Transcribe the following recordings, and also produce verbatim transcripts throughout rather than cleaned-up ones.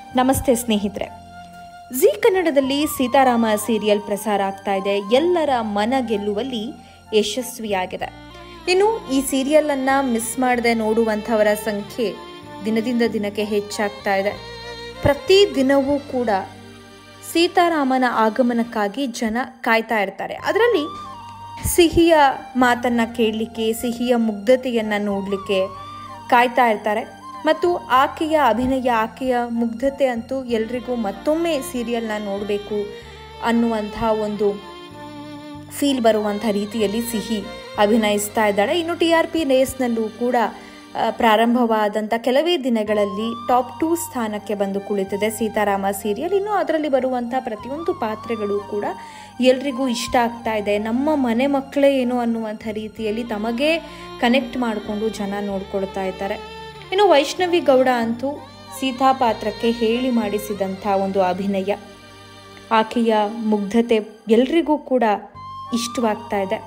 ನಮಸ್ತೆ ಸ್ನೇಹಿತರೆ, ಜಿ ಕನ್ನಡದಲ್ಲಿ ಸೀತಾರಾಮ ಸೀರಿಯಲ್ ಪ್ರಸಾರ ಆಗ್ತಾ ಇದೆ. ಎಲ್ಲರ ಮನ ಗೆಲ್ಲುವಲ್ಲಿ ಯಶಸ್ವಿಯಾಗಿದೆ. ಇನ್ನು ಈ ಸೀರಿಯಲ್ ಅನ್ನ ಮಿಸ್ ಮಾಡದೆ ನೋಡುವಂಥವರ ಸಂಖ್ಯೆ ದಿನದಿಂದ ದಿನಕ್ಕೆ ಹೆಚ್ಚಾಗ್ತಾ ಇದೆ. ಪ್ರತಿ ದಿನವೂ ಕೂಡ ಸೀತಾರಾಮನ ಆಗಮನಕ್ಕಾಗಿ ಜನ ಕಾಯ್ತಾ ಇರ್ತಾರೆ. ಅದರಲ್ಲಿ ಸಿಹಿಯ ಮಾತನ್ನ ಕೇಳಲಿಕ್ಕೆ, ಸಿಹಿಯ ಮುಗ್ಧತೆಯನ್ನ ನೋಡಲಿಕ್ಕೆ ಕಾಯ್ತಾ ಇರ್ತಾರೆ. ಮತ್ತು ಆಕೆಯ ಅಭಿನಯ, ಆಕೆಯ ಮುಗ್ಧತೆ ಅಂತೂ ಎಲ್ರಿಗೂ ಮತ್ತೊಮ್ಮೆ ಸೀರಿಯಲ್ನ ನೋಡಬೇಕು ಅನ್ನುವಂಥ ಒಂದು ಫೀಲ್ ಬರುವಂಥ ರೀತಿಯಲ್ಲಿ ಸಿಹಿ ಅಭಿನಯಿಸ್ತಾ ಇದ್ದಾಳೆ. ಇನ್ನು ಟಿ ಆರ್ ಪಿ ರೇಸ್ನಲ್ಲೂ ಕೂಡ ಪ್ರಾರಂಭವಾದಂಥ ಕೆಲವೇ ದಿನಗಳಲ್ಲಿ ಟಾಪ್ ಟೂ ಸ್ಥಾನಕ್ಕೆ ಬಂದು ಕುಳಿತಿದೆ ಸೀತಾರಾಮ ಸೀರಿಯಲ್. ಇನ್ನು ಅದರಲ್ಲಿ ಬರುವಂಥ ಪ್ರತಿಯೊಂದು ಪಾತ್ರಗಳು ಕೂಡ ಎಲ್ರಿಗೂ ಇಷ್ಟ ಆಗ್ತಾ ಇದೆ. ನಮ್ಮ ಮನೆ ಮಕ್ಕಳೇ ಏನು ಅನ್ನುವಂಥ ರೀತಿಯಲ್ಲಿ ತಮಗೇ ಕನೆಕ್ಟ್ ಮಾಡಿಕೊಂಡು ಜನ ನೋಡ್ಕೊಳ್ತಾ ಇದ್ದಾರೆ. ಇನ್ನು ವೈಷ್ಣವಿ ಗೌಡ ಅಂತೂ ಸೀತಾ ಪಾತ್ರಕ್ಕೆ ಹೇಳಿ ಮಾಡಿಸಿದಂಥ ಒಂದು ಅಭಿನಯ, ಆಕೆಯ ಮುಗ್ಧತೆ ಎಲ್ರಿಗೂ ಕೂಡ ಇಷ್ಟವಾಗ್ತಾ ಇದೆ.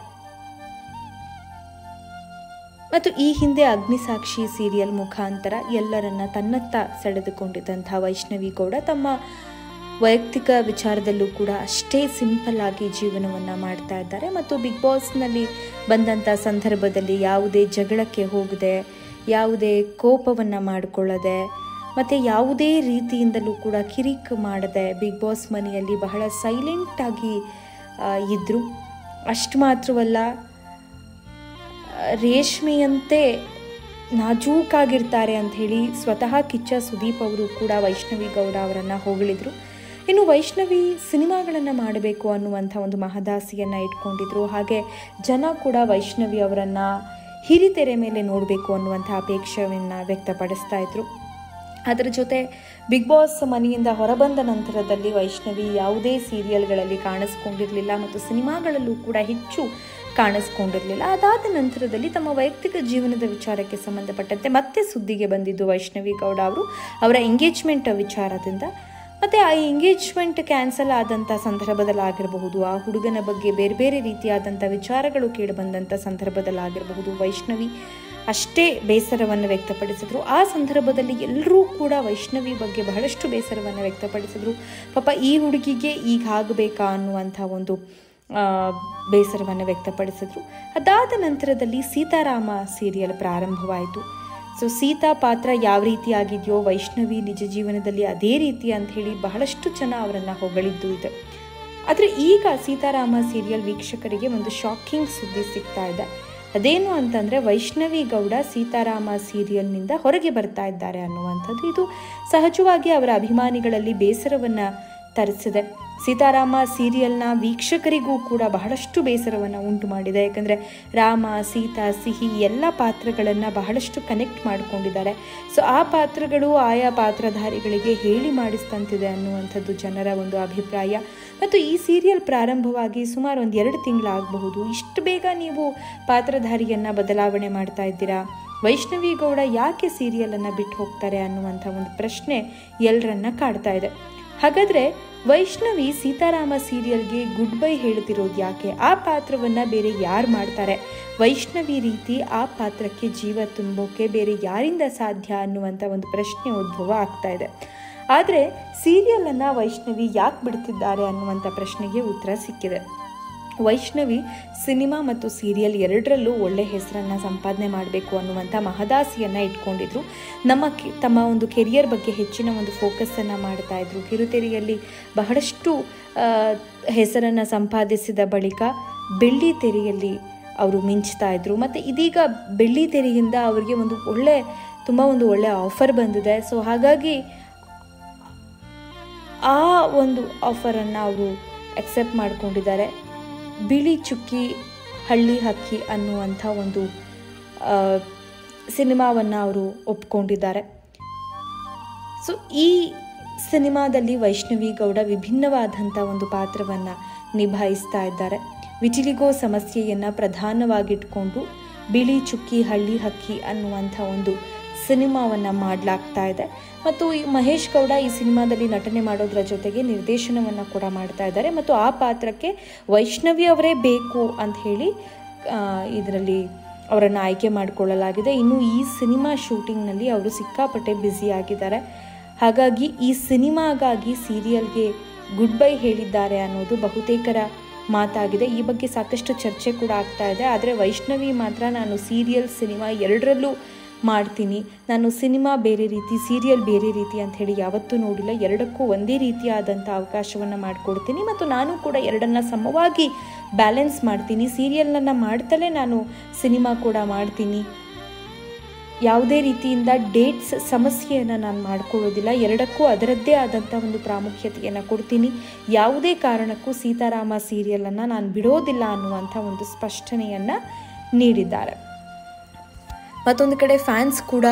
ಮತ್ತು ಈ ಹಿಂದೆ ಅಗ್ನಿಸಾಕ್ಷಿ ಸೀರಿಯಲ್ ಮುಖಾಂತರ ಎಲ್ಲರನ್ನ ತನ್ನತ್ತ ಸೆಳೆದುಕೊಂಡಿದ್ದಂಥ ವೈಷ್ಣವಿ ಗೌಡ ತಮ್ಮ ವೈಯಕ್ತಿಕ ವಿಚಾರದಲ್ಲೂ ಕೂಡ ಅಷ್ಟೇ ಸಿಂಪಲ್ ಆಗಿ ಜೀವನವನ್ನು ಮಾಡ್ತಾ ಇದ್ದಾರೆ. ಮತ್ತು ಬಿಗ್ ಬಾಸ್ನಲ್ಲಿ ಬಂದಂಥ ಸಂದರ್ಭದಲ್ಲಿ ಯಾವುದೇ ಜಗಳಕ್ಕೆ ಹೋಗದೆ, ಯಾವುದೇ ಕೋಪವನ್ನು ಮಾಡಿಕೊಳ್ಳದೆ, ಮತ್ತು ಯಾವುದೇ ರೀತಿಯಿಂದಲೂ ಕೂಡ ಕಿರಿಕ್ ಮಾಡದೆ ಬಿಗ್ ಬಾಸ್ ಮನೆಯಲ್ಲಿ ಬಹಳ ಸೈಲೆಂಟಾಗಿ ಇದ್ದರು. ಅಷ್ಟು ಮಾತ್ರವಲ್ಲ, ರೇಷ್ಮೆಯಂತೆ ನಾಜೂಕಾಗಿರ್ತಾರೆ ಅಂಥೇಳಿ ಸ್ವತಃ ಕಿಚ್ಚ ಸುದೀಪ್ ಅವರು ಕೂಡ ವೈಷ್ಣವಿ ಗೌಡ ಅವರನ್ನು ಹೊಗಳಿದ್ರು. ಇನ್ನು ವೈಷ್ಣವಿ ಸಿನಿಮಾಗಳನ್ನು ಮಾಡಬೇಕು ಅನ್ನುವಂಥ ಒಂದು ಮಹದಾಸೆಯನ್ನು ಇಟ್ಕೊಂಡಿದ್ರು. ಹಾಗೆ ಜನ ಕೂಡ ವೈಷ್ಣವಿ ಅವರನ್ನು ಹಿರಿತೆರೆ ಮೇಲೆ ನೋಡಬೇಕು ಅನ್ನುವಂಥ ಅಪೇಕ್ಷೆಯನ್ನು ವ್ಯಕ್ತಪಡಿಸ್ತಾ ಇದ್ರು. ಅದರ ಜೊತೆ ಬಿಗ್ ಬಾಸ್ ಮನೆಯಿಂದ ಹೊರಬಂದ ನಂತರದಲ್ಲಿ ವೈಷ್ಣವಿ ಯಾವುದೇ ಸೀರಿಯಲ್ಗಳಲ್ಲಿ ಕಾಣಿಸ್ಕೊಂಡಿರಲಿಲ್ಲ ಮತ್ತು ಸಿನಿಮಾಗಳಲ್ಲೂ ಕೂಡ ಹೆಚ್ಚು ಕಾಣಿಸ್ಕೊಂಡಿರಲಿಲ್ಲ. ಅದಾದ ನಂತರದಲ್ಲಿ ತಮ್ಮ ವೈಯಕ್ತಿಕ ಜೀವನದ ವಿಚಾರಕ್ಕೆ ಸಂಬಂಧಪಟ್ಟಂತೆ ಮತ್ತೆ ಸುದ್ದಿಗೆ ಬಂದಿದ್ದು ವೈಷ್ಣವಿ ಗೌಡ ಅವರು ಅವರ ಎಂಗೇಜ್ಮೆಂಟ್ ವಿಚಾರದಿಂದ. ಮತ್ತು ಆ ಎಂಗೇಜ್ಮೆಂಟ್ ಕ್ಯಾನ್ಸಲ್ ಆದಂಥ ಸಂದರ್ಭದಲ್ಲಾಗಿರಬಹುದು, ಆ ಹುಡುಗನ ಬಗ್ಗೆ ಬೇರೆ ಬೇರೆ ರೀತಿಯಾದಂಥ ವಿಚಾರಗಳು ಕೇಳಿಬಂದಂಥ ಸಂದರ್ಭದಲ್ಲಾಗಿರಬಹುದು, ವೈಷ್ಣವಿ ಅಷ್ಟೇ ಬೇಸರವನ್ನು ವ್ಯಕ್ತಪಡಿಸಿದ್ರು. ಆ ಸಂದರ್ಭದಲ್ಲಿ ಎಲ್ಲರೂ ಕೂಡ ವೈಷ್ಣವಿ ಬಗ್ಗೆ ಬಹಳಷ್ಟು ಬೇಸರವನ್ನು ವ್ಯಕ್ತಪಡಿಸಿದ್ರು. ಪಾಪ ಈ ಹುಡುಗಿಗೆ ಈಗ ಆಗಬೇಕಾ ಅನ್ನುವಂಥ ಒಂದು ಬೇಸರವನ್ನು ವ್ಯಕ್ತಪಡಿಸಿದ್ರು. ಅದಾದ ನಂತರದಲ್ಲಿ ಸೀತಾರಾಮ ಸೀರಿಯಲ್ ಪ್ರಾರಂಭವಾಯಿತು. ಸೊ ಸೀತಾ ಪಾತ್ರ ಯಾವ ರೀತಿಯಾಗಿದೆಯೋ ವೈಷ್ಣವಿ ನಿಜ ಜೀವನದಲ್ಲಿ ಅದೇ ರೀತಿ ಅಂತ ಹೇಳಿ ಬಹಳಷ್ಟು ಜನ ಅವರನ್ನು ಹೊಗಳಿದ್ದು ಇದೆ. ಆದರೆ ಈಗ ಸೀತಾರಾಮ ಸೀರಿಯಲ್ ವೀಕ್ಷಕರಿಗೆ ಒಂದು ಶಾಕಿಂಗ್ ಸುದ್ದಿ ಸಿಗ್ತಾ ಇದೆ. ಅದೇನು ಅಂತಂದರೆ ವೈಷ್ಣವಿ ಗೌಡ ಸೀತಾರಾಮ ಸೀರಿಯಲ್ನಿಂದ ಹೊರಗೆ ಬರ್ತಾ ಇದ್ದಾರೆ ಅನ್ನುವಂಥದ್ದು. ಇದು ಸಹಜವಾಗಿ ಅವರ ಅಭಿಮಾನಿಗಳಲ್ಲಿ ಬೇಸರವನ್ನು ತರಿಸಿದೆ. ಸೀತಾರಾಮ ಸೀರಿಯಲ್ನ ವೀಕ್ಷಕರಿಗೂ ಕೂಡ ಬಹಳಷ್ಟು ಬೇಸರವನ್ನು ಉಂಟು ಮಾಡಿದೆ. ಯಾಕಂದರೆ ರಾಮ, ಸೀತಾ, ಸಿಹಿ ಎಲ್ಲ ಪಾತ್ರಗಳನ್ನು ಬಹಳಷ್ಟು ಕನೆಕ್ಟ್ ಮಾಡಿಕೊಂಡಿದ್ದಾರೆ. ಸೊ ಆ ಪಾತ್ರಗಳು ಆಯಾ ಪಾತ್ರಧಾರಿಗಳಿಗೆ ಹೇಳಿ ಮಾಡಿಸ್ತಂತಿದೆ ಅನ್ನುವಂಥದ್ದು ಜನರ ಒಂದು ಅಭಿಪ್ರಾಯ. ಮತ್ತು ಈ ಸೀರಿಯಲ್ ಪ್ರಾರಂಭವಾಗಿ ಸುಮಾರು ಒಂದು ಎರಡು ತಿಂಗಳಾಗಬಹುದು. ಇಷ್ಟು ಬೇಗ ನೀವು ಪಾತ್ರಧಾರಿಯನ್ನು ಬದಲಾವಣೆ ಮಾಡ್ತಾ ಇದ್ದೀರಾ, ವೈಷ್ಣವಿ ಗೌಡ ಯಾಕೆ ಸೀರಿಯಲನ್ನು ಬಿಟ್ಟು ಹೋಗ್ತಾರೆ ಅನ್ನುವಂಥ ಒಂದು ಪ್ರಶ್ನೆ ಎಲ್ಲರನ್ನ ಕಾಡ್ತಾ ಇದೆ. ಹಾಗಾದರೆ ವೈಷ್ಣವಿ ಸೀತಾರಾಮ ಸೀರಿಯಲ್ಗೆ ಗುಡ್ ಬೈ ಹೇಳ್ತಿರೋದು ಯಾಕೆ? ಆ ಪಾತ್ರವನ್ನು ಬೇರೆ ಯಾರು ಮಾಡ್ತಾರೆ? ವೈಷ್ಣವಿ ರೀತಿ ಆ ಪಾತ್ರಕ್ಕೆ ಜೀವ ತುಂಬೋಕೆ ಬೇರೆ ಯಾರಿಂದ ಸಾಧ್ಯ ಅನ್ನುವಂಥ ಒಂದು ಪ್ರಶ್ನೆ ಉದ್ಭವ ಆಗ್ತಾ ಇದೆ. ಆದರೆ ಸೀರಿಯಲನ್ನು ವೈಷ್ಣವಿ ಯಾಕೆ ಬಿಡ್ತಿದ್ದಾರೆ ಅನ್ನುವಂಥ ಪ್ರಶ್ನೆಗೆ ಉತ್ತರ ಸಿಕ್ಕಿದೆ. ವೈಷ್ಣವಿ ಸಿನಿಮಾ ಮತ್ತು ಸೀರಿಯಲ್ ಎರಡರಲ್ಲೂ ಒಳ್ಳೆ ಹೆಸರನ್ನು ಸಂಪಾದನೆ ಮಾಡಬೇಕು ಅನ್ನುವಂಥ ಮಹದಾಸೆಯನ್ನು ಇಟ್ಕೊಂಡಿದ್ರು. ನಮ್ಮ ತಮ್ಮ ಒಂದು ಕೆರಿಯರ್ ಬಗ್ಗೆ ಹೆಚ್ಚಿನ ಒಂದು ಫೋಕಸನ್ನು ಮಾಡ್ತಾ ಇದ್ರು. ಕಿರುತೆರೆಯಲ್ಲಿ ಬಹಳಷ್ಟು ಹೆಸರನ್ನು ಸಂಪಾದಿಸಿದ ಬಳಿಕ ಬೆಳ್ಳಿ ತೆರೆಯಲ್ಲಿ ಅವರು ಮಿಂಚ್ತಾ ಇದ್ರು. ಮತ್ತು ಇದೀಗ ಬೆಳ್ಳಿ ತೆರೆಯಿಂದ ಅವರಿಗೆ ಒಂದು ಒಳ್ಳೆ ತುಂಬ ಒಂದು ಒಳ್ಳೆ ಆಫರ್ ಬಂದಿದೆ. ಸೊ ಹಾಗಾಗಿ ಆ ಒಂದು ಆಫರನ್ನು ಅವರು ಅಕ್ಸೆಪ್ಟ್ ಮಾಡಿಕೊಂಡಿದ್ದಾರೆ. ಬಿಳಿ ಚುಕ್ಕಿ ಹಳ್ಳಿ ಹಕ್ಕಿ ಅನ್ನುವಂಥ ಒಂದು ಸಿನಿಮಾವನ್ನು ಅವರು ಒಪ್ಕೊಂಡಿದ್ದಾರೆ. ಸೊ ಈ ಸಿನಿಮಾದಲ್ಲಿ ವೈಷ್ಣವಿ ಗೌಡ ವಿಭಿನ್ನವಾದಂಥ ಒಂದು ಪಾತ್ರವನ್ನು ನಿಭಾಯಿಸ್ತಾ ಇದ್ದಾರೆ. ವಿಟಿಲಿಗೋ ಸಮಸ್ಯೆಯನ್ನು ಪ್ರಧಾನವಾಗಿಟ್ಕೊಂಡು ಬಿಳಿ ಚುಕ್ಕಿ ಹಳ್ಳಿ ಹಕ್ಕಿ ಅನ್ನುವಂಥ ಒಂದು ಸಿನಿಮಾವನ್ನು ಮಾಡಲಾಗ್ತಾ ಇದೆ. ಮತ್ತು ಈ ಮಹೇಶ್ ಗೌಡ ಈ ಸಿನಿಮಾದಲ್ಲಿ ನಟನೆ ಮಾಡೋದ್ರ ಜೊತೆಗೆ ನಿರ್ದೇಶನವನ್ನು ಕೂಡ ಮಾಡ್ತಾ ಇದ್ದಾರೆ. ಮತ್ತು ಆ ಪಾತ್ರಕ್ಕೆ ವೈಷ್ಣವಿ ಅವರೇ ಬೇಕು ಅಂತ ಹೇಳಿ ಇದರಲ್ಲಿ ಅವರನ್ನು ಆಯ್ಕೆ ಮಾಡಿಕೊಳ್ಳಲಾಗಿದೆ. ಇನ್ನು ಈ ಸಿನಿಮಾ ಶೂಟಿಂಗ್ನಲ್ಲಿ ಅವರು ಸಿಕ್ಕಾಪಟ್ಟೆ ಬ್ಯುಸಿ ಆಗಿದ್ದಾರೆ. ಹಾಗಾಗಿ ಈ ಸಿನಿಮಾಗಾಗಿ ಸೀರಿಯಲ್ಗೆ ಗುಡ್ ಬೈ ಹೇಳಿದ್ದಾರೆ ಅನ್ನೋದು ಬಹುತೇಕರ ಮಾತಾಗಿದೆ. ಈ ಬಗ್ಗೆ ಸಾಕಷ್ಟು ಚರ್ಚೆ ಕೂಡ ಆಗ್ತಾ ಇದೆ. ಆದರೆ ವೈಷ್ಣವಿ ಮಾತ್ರ ನಾನು ಸೀರಿಯಲ್ ಸಿನಿಮಾ ಎರಡರಲ್ಲೂ ಮಾಡ್ತೀನಿ, ನಾನು ಸಿನಿಮಾ ಬೇರೆ ರೀತಿ ಸೀರಿಯಲ್ ಬೇರೆ ರೀತಿ ಅಂತ ಹೇಳಿ ಯಾವತ್ತೂ ನೋಡಿಲ್ಲ, ಎರಡಕ್ಕೂ ಒಂದೇ ರೀತಿಯಾದಂಥ ಅವಕಾಶವನ್ನು ಮಾಡಿಕೊಡ್ತೀನಿ ಮತ್ತು ನಾನು ಕೂಡ ಎರಡನ್ನು ಸಮವಾಗಿ ಬ್ಯಾಲೆನ್ಸ್ ಮಾಡ್ತೀನಿ. ಸೀರಿಯಲ್ನನ್ನು ಮಾಡ್ತಲೇ ನಾನು ಸಿನಿಮಾ ಕೂಡ ಮಾಡ್ತೀನಿ. ಯಾವುದೇ ರೀತಿಯಿಂದ ಡೇಟ್ಸ್ ಸಮಸ್ಯೆಯನ್ನು ನಾನು ಮಾಡ್ಕೊಳ್ಳೋದಿಲ್ಲ, ಎರಡಕ್ಕೂ ಅದರದ್ದೇ ಆದಂಥ ಒಂದು ಪ್ರಾಮುಖ್ಯತೆಯನ್ನು ಕೊಡ್ತೀನಿ. ಯಾವುದೇ ಕಾರಣಕ್ಕೂ ಸೀತಾರಾಮ ಸೀರಿಯಲನ್ನು ನಾನು ಬಿಡೋದಿಲ್ಲ ಅನ್ನುವಂಥ ಒಂದು ಸ್ಪಷ್ಟನೆಯನ್ನು ನೀಡಿದ್ದಾರೆ. ಮತ್ತೊಂದು ಕಡೆ ಫ್ಯಾನ್ಸ್ ಕೂಡ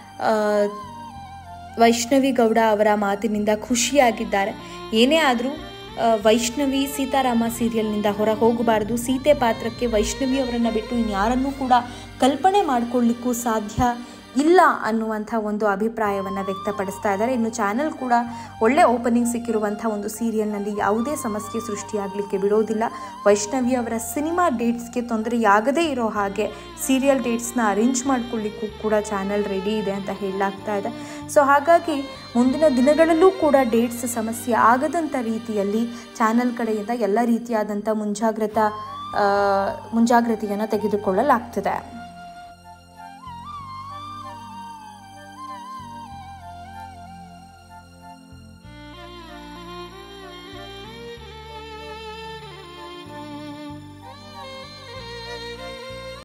ವೈಷ್ಣವಿ ಗೌಡ ಅವರ ಮಾತಿನಿಂದ ಖುಷಿಯಾಗಿದ್ದಾರೆ. ಏನೇ ಆದರೂ ವೈಷ್ಣವಿ ಸೀತಾರಾಮ ಸೀರಿಯಲ್ನಿಂದ ಹೊರ ಹೋಗಬಾರ್ದು, ಸೀತೆ ಪಾತ್ರಕ್ಕೆ ವೈಷ್ಣವಿ ಅವರನ್ನು ಬಿಟ್ಟು ಇನ್ಯಾರನ್ನೂ ಕೂಡ ಕಲ್ಪನೆ ಮಾಡಿಕೊಳ್ಳಿಕ್ಕೂ ಸಾಧ್ಯ ಇಲ್ಲ ಅನ್ನುವಂಥ ಒಂದು ಅಭಿಪ್ರಾಯವನ್ನು ವ್ಯಕ್ತಪಡಿಸ್ತಾ ಇದ್ದಾರೆ. ಇನ್ನು ಚಾನೆಲ್ ಕೂಡ ಒಳ್ಳೆ ಓಪನಿಂಗ್ ಸಿಕ್ಕಿರುವಂಥ ಒಂದು ಸೀರಿಯಲ್ನಲ್ಲಿ ಯಾವುದೇ ಸಮಸ್ಯೆ ಸೃಷ್ಟಿಯಾಗಲಿಕ್ಕೆ ಬಿಡೋದಿಲ್ಲ. ವೈಷ್ಣವಿ ಅವರ ಸಿನಿಮಾ ಡೇಟ್ಸ್ಗೆ ತೊಂದರೆಯಾಗದೇ ಇರೋ ಹಾಗೆ ಸೀರಿಯಲ್ ಡೇಟ್ಸ್ನ ಅರೇಂಜ್ ಮಾಡ್ಕೊಳ್ಳಿಕ್ಕೂ ಕೂಡ ಚಾನೆಲ್ ರೆಡಿ ಇದೆ ಅಂತ ಹೇಳಲಾಗ್ತಾ ಇದೆ. ಸೊ ಹಾಗಾಗಿ ಮುಂದಿನ ದಿನಗಳಲ್ಲೂ ಕೂಡ ಡೇಟ್ಸ್ ಸಮಸ್ಯೆ ಆಗದಂಥ ರೀತಿಯಲ್ಲಿ ಚಾನೆಲ್ ಕಡೆಯಿಂದ ಎಲ್ಲ ರೀತಿಯಾದಂಥ ಮುಂಜಾಗ್ರತಾ ಮುಂಜಾಗ್ರತೆಯನ್ನು ತೆಗೆದುಕೊಳ್ಳಲಾಗ್ತದೆ.